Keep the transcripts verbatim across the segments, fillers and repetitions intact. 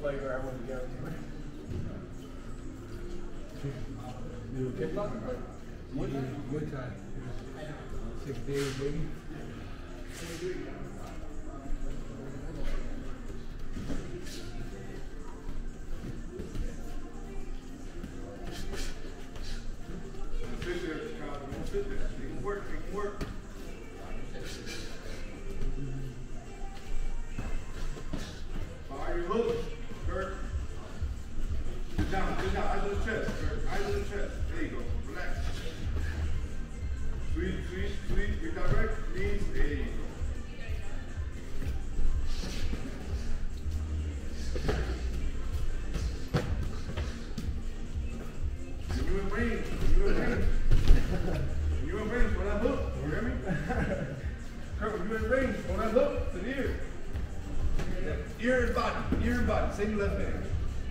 flavor I wouldn't guarantee. You kickboxing? What time? What time? Six days, baby. Work, it can work. Fire your hook, Kurt. Sit down, sit down, eyes on the chest, Kurt. Eyes on the chest. There you go. Relax. Sweet, sweet, sweet. Redirect, knees. There you go. You're in range. You're in range. You're in range for that hook. You hear me? Kurt, when you're in range for that hook, to the ear. Yeah. Ear and body. Ear and body. Same left hand.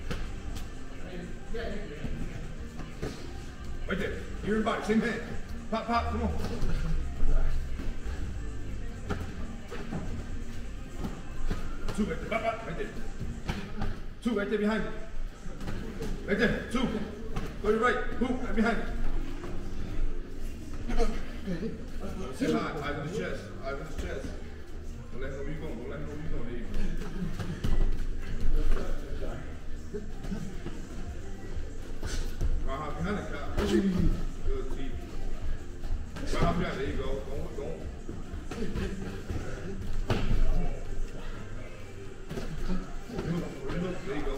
Right there. Ear and body. Same hand. Pop, pop. Come on. Two right there. Pop, pop. Right there. Two right there behind you. Right there. Two. Go to your right. Hoop. Right behind you. Sit high, eyes on the chest, eyes on the chest. Don't let him know where you're going, don't let him know where you're going. There you go. Right hop behind the cop. Good teeth. Right hop behind, there you go. Go, go. There you go.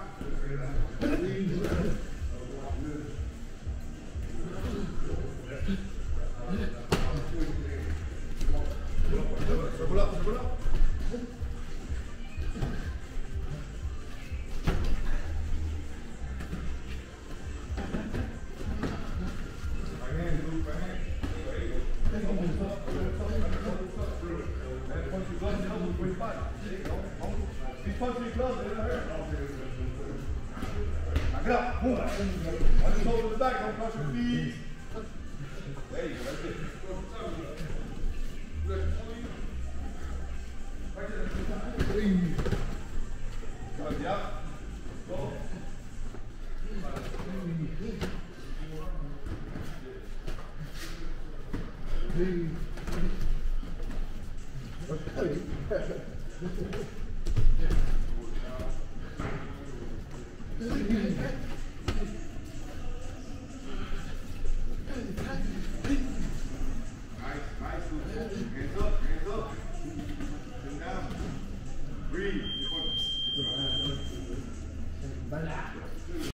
Circle up, circle up. Right hand, move, right hand. There you go. Punch your gloves, elbows, where your body. There you go. If you punch your gloves, it'll hurt. Knock it up, move. Watch your shoulder to the back, don't cross your feet. There you go, that's it. Yeah. Go. Nice, nice. Hands up, hands up. Sit down. Breathe.